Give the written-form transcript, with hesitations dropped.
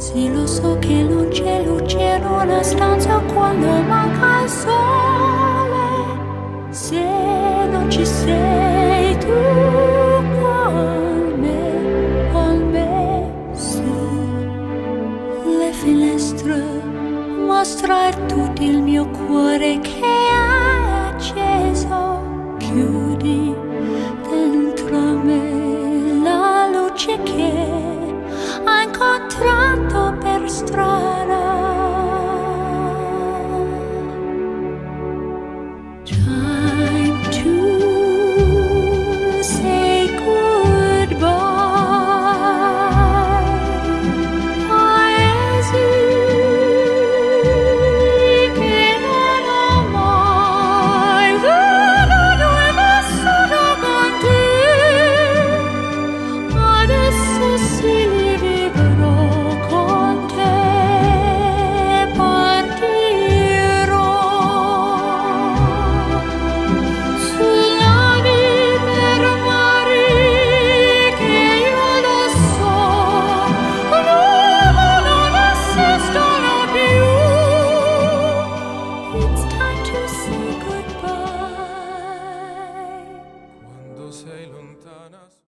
Sì, lo so che non c'è luce in una stanza quando manca il sole. Se non ci sei tu con me, sì. Le finestre mostrar tutto il mio cuore che è acceso. Chiudi